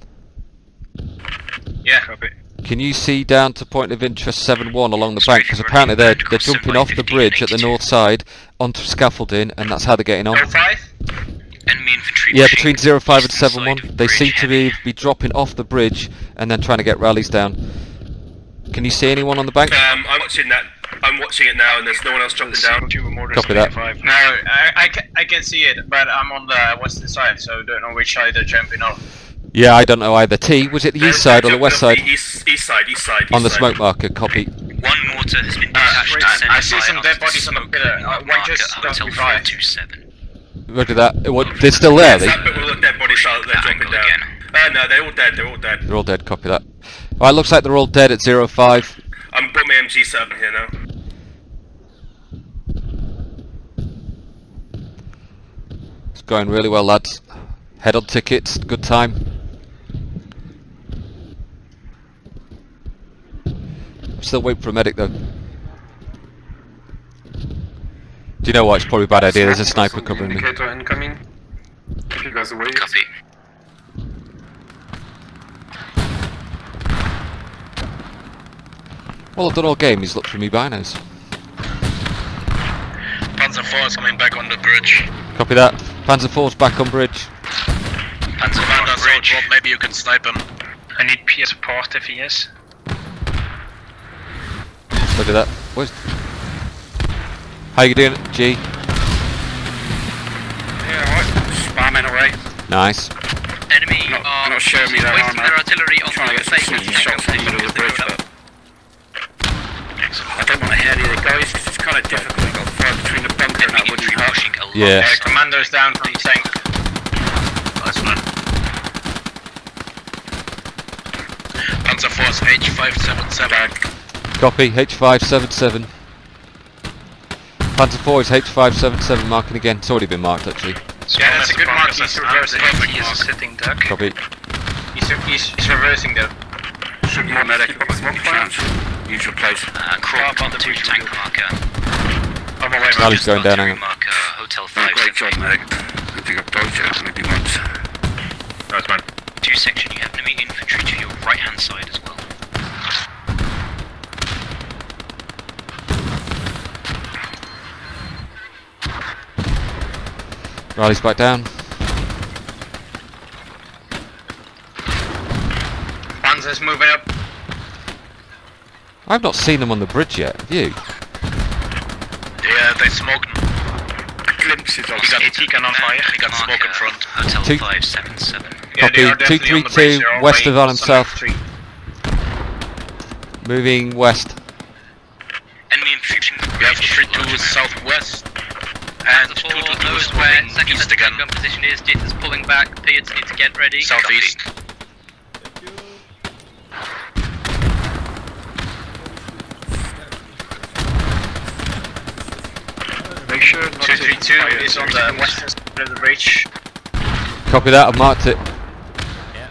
Yeah. Copy. can you see down to point of interest seven one along the bank? Because Strafing apparently running they're, back they're across jumping seven off the fifteen bridge at the eighty-two. north side onto scaffolding, and that's how they're getting on. oh five? Enemy infantry Yeah, pushing between zero five and eastern seven side one, of they bridge seem to heavy. be, be dropping off the bridge and then trying to get rallies down. Can you see anyone on the bank? Um, I'm watching that. I'm watching it now, and there's no one else jumping down. Copy that. No, I, I, ca- I can see it, but I'm on the western side, so I don't know which side they're jumping off. Yeah, I don't know either. T, was it the They're- east side they're or the west jumping side? off the East, east side, east side. On the east smoke side. marker, copy. One mortar has been Uh, dispatched to I- send I see fire some onto dead bodies on the smoke pillar. Uh, one marker just at got Hotel revived. four two seven. Roger that. What, they're still there, are they? That bit where the dead bodies are that they're jumping down. Again. Uh, no, they're all dead. They're all dead. They're all dead, copy that. Alright, looks like they're all dead at zero five. I'm got my M G set up in here now. It's going really well, lads. Head on tickets, good time. Still waiting for a medic though. Do you know what? It's probably a bad idea. There's a sniper covering me. Indicator incoming. Keep you guys away. Copy. Well, I've done all game. He's looked for me binos. Panzer four is coming back on the bridge. Copy that. Panzer four's back on bridge. Panzer four bridge. Rob, maybe you can snipe him. I need P S support if he is. Look at that. Where's... How you doing, G? Yeah, alright. Spamming away. Nice. Enemy Not, are not showing me their wasting armor. their artillery on Trying to the get some safety sneaky shots in the middle of the bridge, but I don't want to hear the other guys because it's kind of difficult. You've got to fire between the bunker and that Enemy wooden infantry hut. pushing a lot. Yeah. Uh, commando's down from the tank. Nice one. Panzer Force H five seven seven. Copy. H five seven seven. Panzer four is H five seven seven. Marking again. It's already been marked actually. Yeah, that's a good mark. He's reversing. Perfect He's mark. a sitting duck. Copy. He's, he's, he's reversing though. Should be a medic. Good chance. Use your place. Uh, Croc on the two tank marker. On my way, man. Rally's going down. Hang on. Marker, Hotel Oh, five. great job, medic. I think I've told you maybe once. Nice man. Two section, you have enemy infantry to your right hand side as well. Rally's back down. Panzer's moving up. I've not seen them on the bridge yet. Have you? Yeah, they smoked. Glimpses of He got it. T gun on fire. He got Marker, smoke in front. Hotel Two- five seven seven. Yeah, they Copy. are two definitely three on the bridge. two They're all west of waiting Arnhem for South. some infantry. Moving west. Enemy infantry pushing the We have bridge. three two large is amount. southwest. And two two two is moving east again. Position is Jitter's pulling back. Pierce need to get ready. Southeast. two three two is on the western side of the bridge. Copy that, I've marked it. Yeah.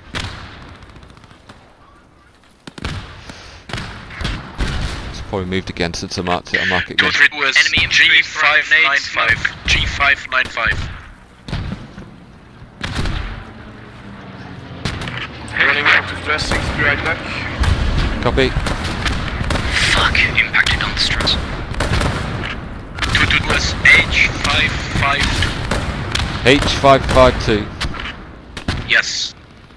It's probably moved again since I marked it. I'll mark it two again. three two is G five nine five. G five nine five. Running out of dressings, be right back. Copy. Fuck, impacted on the struts. two two two is H five five two. H five five two. Yes.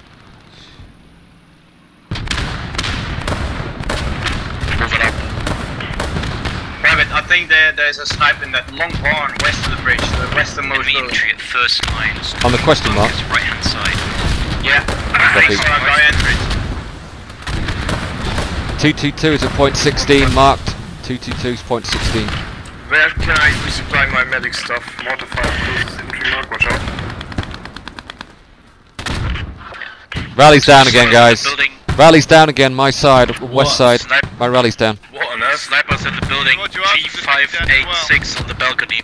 Move it up. Wabbit, I think there, there's a sniper in that long barn west of the bridge, the westernmost Enemy building. infantry at first line. On the question mark. Right hand side. Yeah, I saw a guy entering. two two two is at point sixteen marked. two two two is point sixteen. Where can I resupply my medic stuff? Mortar fire closest infantry mark, watch out. Rally's down again, guys. Rally's down again, my side, west side. My rally's down. What on earth? Snipers in the building. G five eight six on the balcony.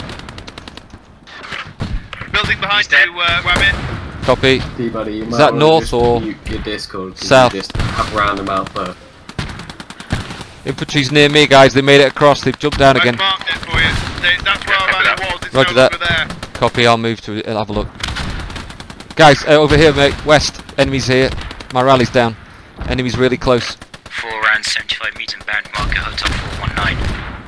Building behind you, uh, Wabbit. Copy. D-buddy, you Is might that wanna north just or mute your Discord, 'cause south? You just have roundabout there. Infantry's near me, guys. They made it across. They've jumped down again. I've marked it for you. They, that's where our rally was. It's Roger no that. longer there. Copy. I'll move to it. I'll have a look. Guys, uh, over here, mate. West. Enemies here. My rally's down. Enemies really close. Four rounds, seventy-five meters inbound, marker hotel four one nine.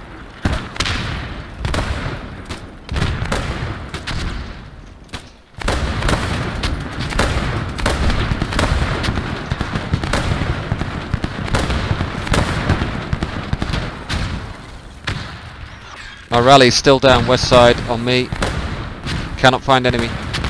My rally's still down west side on me. Cannot find enemy.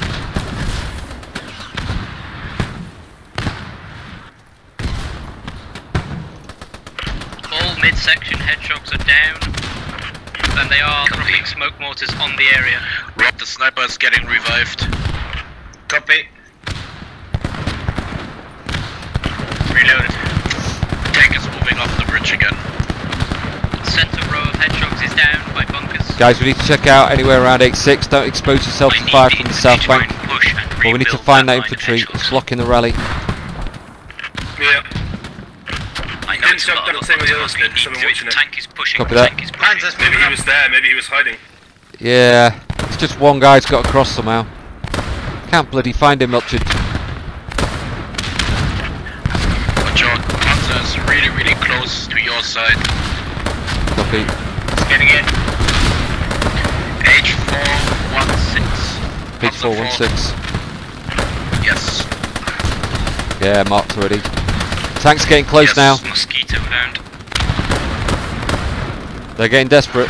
All midsection hedgehogs are down, and they are dropping smoke mortars on the area. Rob, the sniper is getting revived. Copy. Reloaded. Tank is moving off the bridge again. Centre row of hedgehogs is down by bunkers. Guys, we need to check out anywhere around eight six. Don't expose yourself to fire from the south bank. But we need to find that infantry. It's blocking the rally. Yeah. I know it's Didn't jump down the same way the others did, so I'm watching it. Tank is pushing. Copy that. Tank is pushing. Maybe he was there, maybe he was hiding. Yeah, it's just one guy's got across somehow. Can't bloody find him, Milchard. Watch out, Panzer is really, really close to your side. Copy. It's getting in. H four one six. H four one six. Yes. Yeah, marked already. Tank's getting close Yes, now. Mosquito round. They're getting desperate.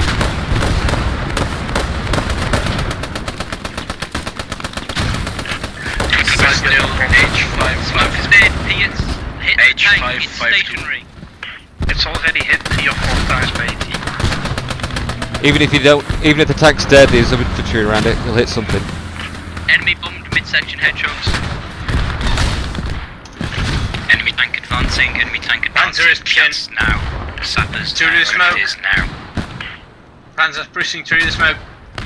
Still H five Smoke is made, P, it's hit the H tank, five it's five two. stationary. It's already hit three or four times by AT. Even if you don't, even if the tank's dead, there's some infantry around it. It'll hit something. Enemy bummed midsection hedgehogs. Enemy tank advancing. Enemy tank advancing. Panzer is Piats now. Sappers To now. the smoke. It is now. Panzer's pushing through the smoke.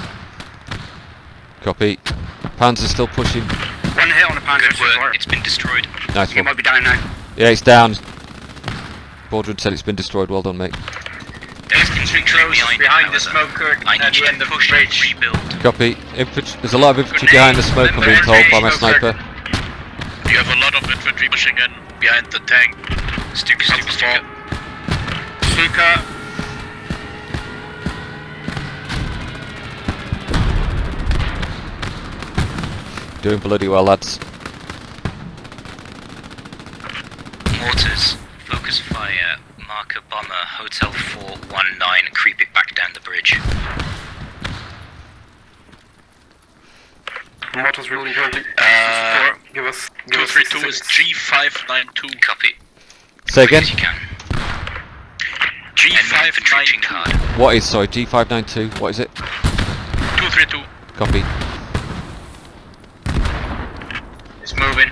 Copy. Panzer's still pushing. One hit on the Panzer. Good work. It's been destroyed. Nice He one. might be down now. Yeah, it's down. Baldwin said it's been destroyed. Well done, mate. There's Infantry infantry close behind, behind it, the however. smoke curtain I at need the you end to of the push and bridge. rebuild. Copy. Infantry, there's a lot of infantry behind the smoke, I'm being told by my sniper. You have a lot of infantry pushing in behind the tank. Stuka, Stuka, Stuka. Stuka. Doing bloody well, lads. Mortars. Focus fire. Marker bomber. Hotel four one nine. Creep it back down the bridge. Mortars rolling currently. Uh, Give us. Give two us three two is G five nine two. Copy. Say again? As you can. G Enemy five infantry nine ching two. hard. What is, sorry, G five nine two? What is it? two three two. Copy. It's moving.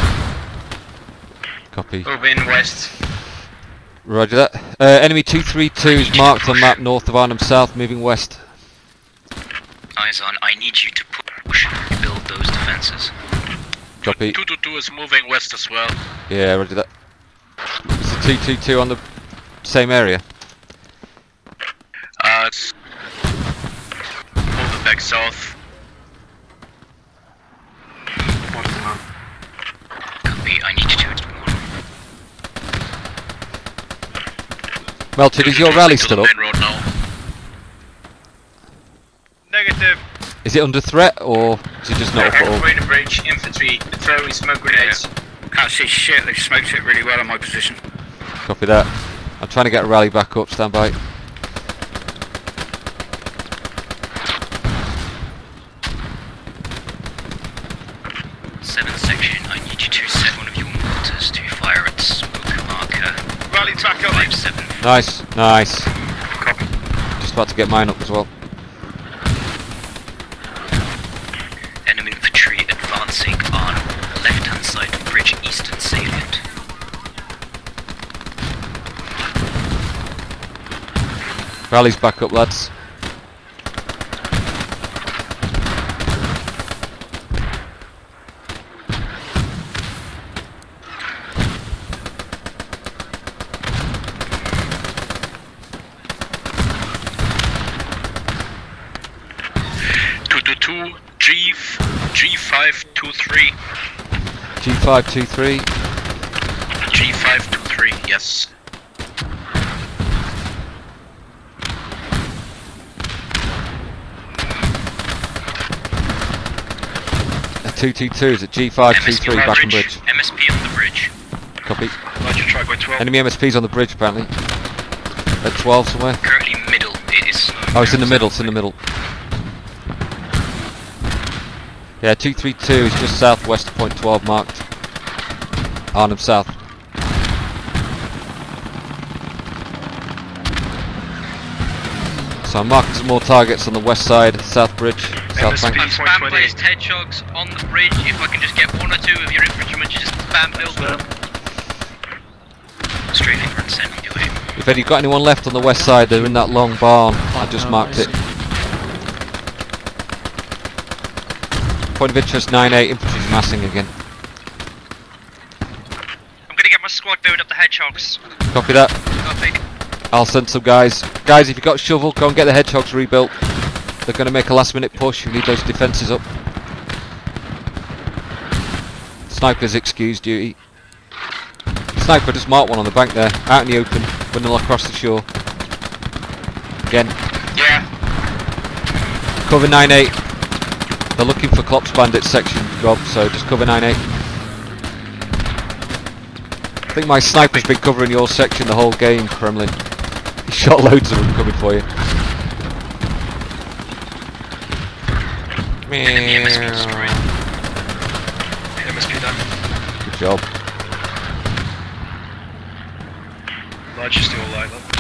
Copy. Moving west. Roger that. Uh, enemy two three two is marked on map north of Arnhem South, moving west. Eyes on. I need you to push, build those defences. Copy. two two two is moving west as well. Yeah, ready that. Is the two two two on the same area? Uh, it's moving back south. Copy. I need you to. Melted, is your rally still up? Negative. Is it under threat or is it just not up at all? Halfway the bridge, infantry, throwing smoke grenades. Can't see shit, they smoked it really well on my position. Copy that. I'm trying to get a rally back up, stand by. Seventh section, I need you to set one of your mortars to fire at smoke marker. Rally's back up. Five seven. Nice, nice. Copy. Just about to get mine up as well. Enemy infantry advancing on left-hand side of bridge, eastern salient. Rally's back up, lads. G G five two three. G five two three. G five two three. Yes. A two two two is at G five two three back on bridge. M S P on the bridge. Copy. Roger, try by twelve. Enemy M S P's on the bridge apparently. At twelve somewhere. Currently middle. It is. Oh, it's in the middle. It's in the middle. Yeah, two three two is just southwest of point twelve marked. Arnhem south. So I'm marking some more targets on the west side, south bridge, south bank. I've spam placed hedgehogs on the bridge. If I can just get one or two of your infantrymen to just spam build them. Strafing run send me away. If you've got anyone left on the west side, they're in that long barn. I just marked it. Point of interest nine eight, infantry's massing again. I'm gonna get my squad building up the hedgehogs. Copy that. Copy. I'll send some guys. Guys, if you've got a shovel, go and get the hedgehogs rebuilt. They're going to make a last minute push. We need those defences up. Snipers excuse duty. Sniper just marked one on the bank there. Out in the open. Running across the shore. Again. Yeah. Cover nine eight. They're looking for Klopp's bandit section, Rob, so just cover nine eight. I think my sniper's been covering your section the whole game, Kremlin. He shot loads of them coming for you. Enemy M S P destroyed. M S P done. Good job. Large is still alive though.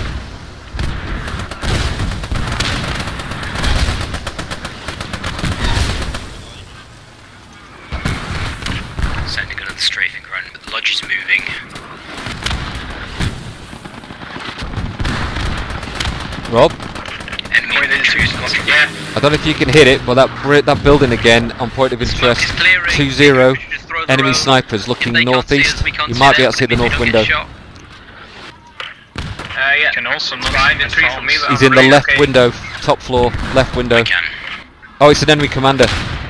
Sending another strafing run, but the lodge is moving. Rob? Enemy infantry is not yeah. I don't know if you can hit it, but that bri that building again on point of interest. two zero. Enemy snipers looking northeast. You might be able to see the north window. Uh, yeah. Can also not find the tree from me. He's in the left window, top floor, left window. Oh, it's an enemy commander.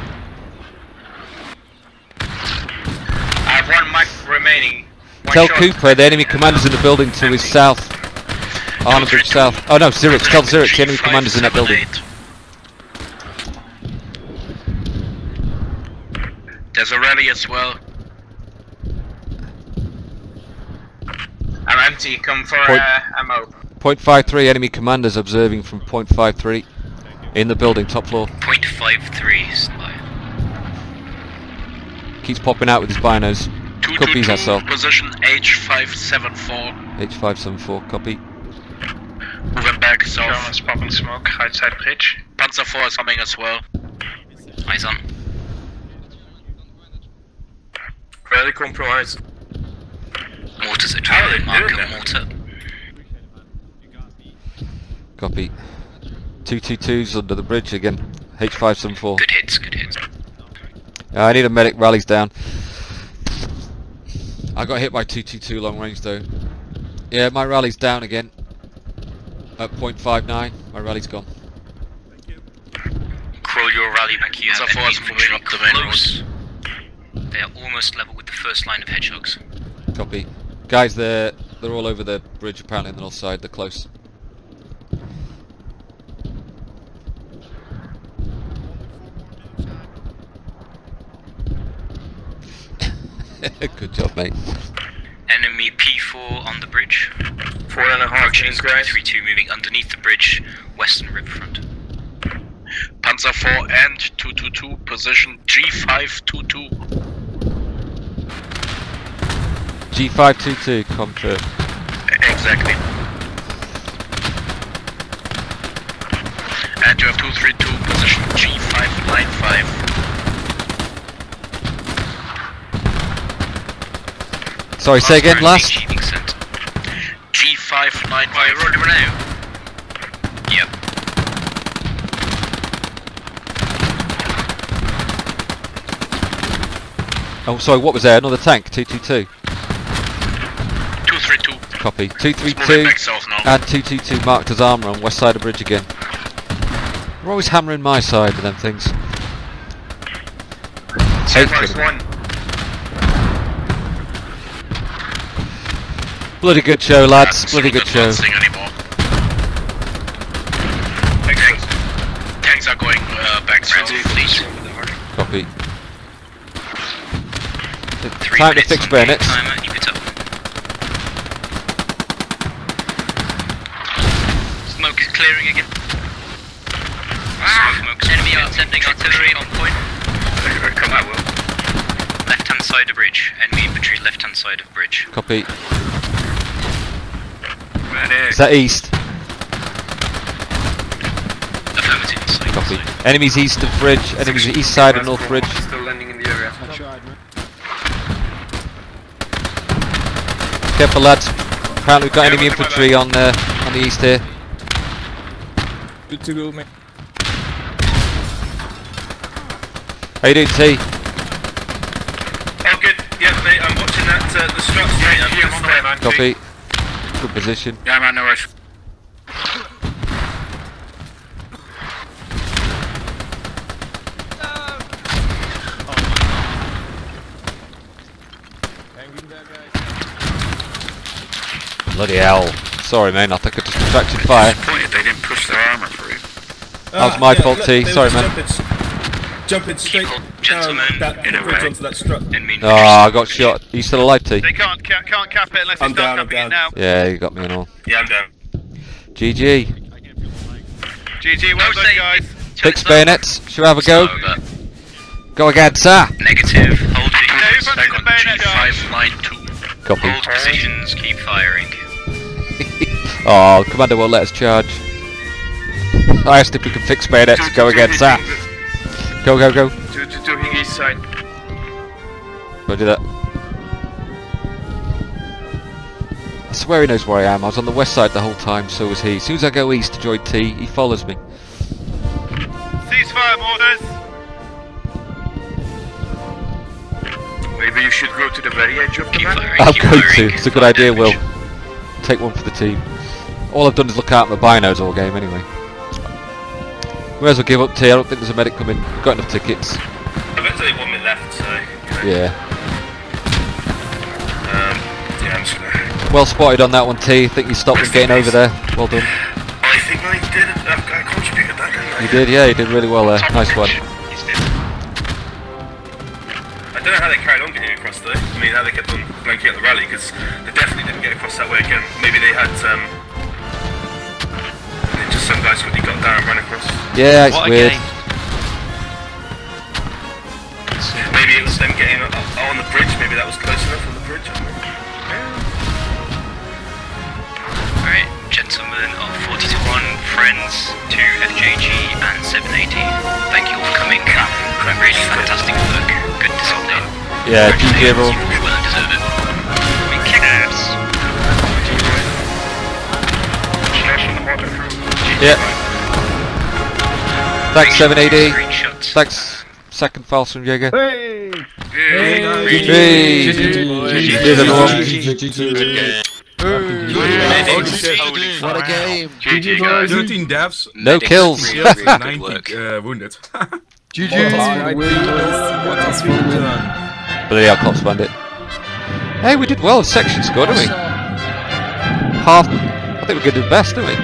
I have one mic remaining. One Tell shot. Cooper the enemy commander's in the building to his south. Arnhem Bridge south. Oh no, Zurich. Tell Zurich the enemy commander's in that building. There's a rally as well. I'm empty. Come for Point, uh, ammo. point five three enemy commanders observing from point five three in the building, top floor. point five three. Keeps popping out with his binos. Copies that cell. Position H five seven four. H five seven four, copy. Moving back south. Germans popping smoke, right side bridge. Panzer four is coming as well. Eyes on. Very compromised. Mortars are trying to mark a mortar. Copy. two two two's under the bridge again. H five seven four. Good hits, good hits. Uh, I need a medic, rallies down. I got hit by two two two long range though. Yeah, my rally's down again. At point five nine, my rally's gone. Crawl your rally back here. So far as moving up the main road. They are almost level with the first line of hedgehogs. Copy. Guys, they're, they're all over the bridge apparently on the north side, they're close. Good job, mate. Enemy P four on the bridge. Four and a half Approaching inches, guys. two three two, moving underneath the bridge, western riverfront. Panzer four and two two two, position G five two two. G five two two, confirm. Exactly. And you have two three two, position G five nine five. Sorry, say again, last? G five nine five. Oh, rolling out. Yep. Oh, sorry, what was there? Another tank? two two two? two three two. Copy. two three It's two moving back south now. and two two two marked as armour on west side of bridge again. We're always hammering my side with them things. Hate First them. one. Bloody good show, lads. Bloody good show. Anymore. Tanks, tanks are going uh, back south. Copy. Time to fix bayonets. Timer, keep it up. Smoke is clearing again. Ah! Smoke, smoke, Enemy are sending artillery on point. Come out, Will. left hand side of bridge. Enemy infantry left hand side of bridge. Copy. Is that east? Affirmative. Side, Copy. side. Enemies east of bridge. Enemies east side of north bridge. Still landing in the area. Careful, lads. Apparently we've got enemy infantry on uh, on the east here. Good to go, mate. How you doing, T? Oh, good. Yeah, mate, I'm watching that, uh, the struts, mate. I'm just there, man. Copy. Good position. Yeah, man, no rush. Bloody hell. Sorry, man. I think I just attracted fire. Disappointed they didn't push their armour through. That was my yeah, fault, look, T. they Sorry, were man. Jumping, jumping straight down Gentlemen, that in a bridge way. onto that strut. Enemy Oh, I got shot. Are you still alive, T? They can't ca can't cap it unless they I'm start down, I'm capping it down. now. Yeah, you got me and all. Yeah, I'm down. G G. G G, well No done, save. guys. Fix bayonets. Should we have a go? Over. Go again, sir. Negative. Hold Stay positions. front Back of on the G bayonet, guys. five nine two. Copy. Hold positions. Keep firing. Oh, Commander won't let us charge. I asked if we could fix bayonets. Go again, sir. Go, go, go. Two to two Higgy side. Go do that. I swear he knows where I am. I was on the west side the whole time, so was he. As soon as I go east to join T, he follows me. Ceasefire orders. Maybe you should go to the very edge of the Keep map. firing. I'm keep going firing. to. It's a good idea, Will. Take one for the team. All I've done is look out at my binos all game anyway. We may as well give up, T. I don't think there's a medic coming. We've got enough tickets. I've got only one minute left, so. You know. Yeah. Um, yeah, I'm just gonna. Well spotted on that one, T. I think you stopped them getting over there. Well done. I think I did. I, I contributed that, didn't I? You did, yeah, you did really well there. Nice one. He's dead. I don't know how they carried on getting across though. I mean, how they kept on blanking out the rally, because they definitely didn't get across that way again. Maybe they had um, just some guys quickly got down and ran across. Yeah, it's What a weird. game. Maybe it was them getting up, up on the bridge. Maybe that was close enough on the bridge. I don't know. Alright, gentlemen of forty to one, friends, two F J G and seven A D. Thank you all for coming. Really fantastic work. Good discipline. Yeah, G G everyone. You well deserve it. We kick ass. Yeah. Thanks, seven A D. Screenshots. Thanks, second false from Jaeger. Hey! Hey! Hey! Cheers, everyone. What a game! G G guys. thirteen deaths. No kills. ninety uh, wounded. G G. Bloody hell, Cops Bandit. Hey, we did well in section score, didn't we? Half. I think we're going to do best, didn't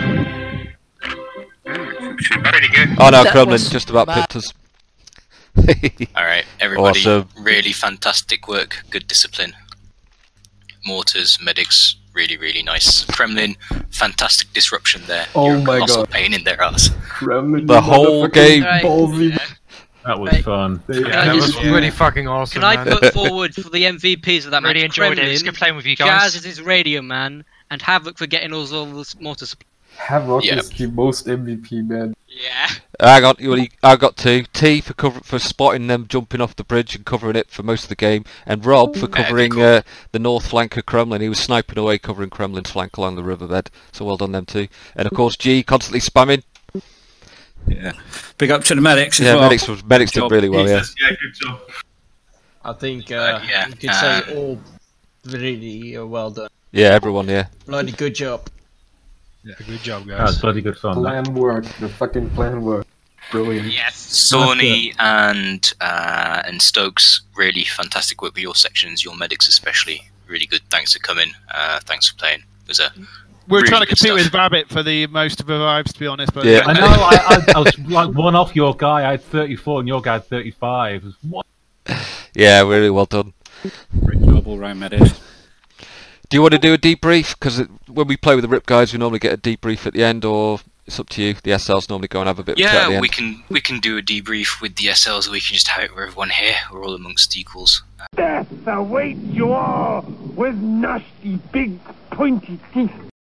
we? Pretty good. Oh no, That Kremlin was just about mad. pipped us. Alright, everybody, Awesome. really fantastic work, good discipline. Mortars, medics, really, really nice. Kremlin, fantastic disruption there. Oh You're a my colossal god. pain in their ass. Kremlin, The whole game. Ballsy. That was Right. fun. Yeah, Yeah, that was was pretty fucking awesome. Can I man. put forward for the M V Ps of that Really match? enjoyed it. Kremlin, It's good playing with you guys. Jazz is his radio man, and Havoc for getting us all this mortar supply. Havoc Yep. is the most M V P, man. Yeah. I got you. I got two. T for cover for spotting them jumping off the bridge and covering it for most of the game, and Rob for covering cool. uh, the north flank of Kremlin. He was sniping away, covering Kremlin's flank along the riverbed. So well done them two. And of course G constantly spamming. Yeah. Big up to the medics as Yeah, well. medics was medics did Job. really well. Yeah. Yeah, good job. I think uh, Uh, yeah, you could uh, say all really uh, well done. Yeah, everyone. Yeah. Bloody good job. Yeah, good job, guys. That was bloody good fun. That. Plan work. The fucking plan work. Brilliant. Yes. Sony and uh, and Stokes, really fantastic work with your sections, your medics especially. Really good. Thanks for coming. Uh, thanks for playing. It was a We're really trying to good compete stuff. with Wabbit for the most of the vibes, to be honest. But Yeah. I know. I, I, I was like one off your guy. I had thirty-four, and your guy had thirty-five. It was, what? Yeah, really well done. Great job all round, medics. Do you want to do a debrief? Because when we play with the Rip guys, we normally get a debrief at the end, or it's up to you. The S Ls normally go and have a bit of a chat at the Yeah, end. we can we can do a debrief with the S Ls. We can just have it with everyone here. We're all amongst equals. Death awaits you all with nasty big pointy teeth.